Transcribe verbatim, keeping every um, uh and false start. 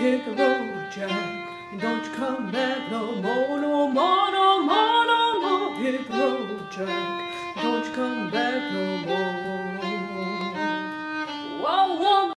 hit the road, Jack, and don't you come back no more, no more, no more, no more. Hit the road, Jack, don't you come back no more.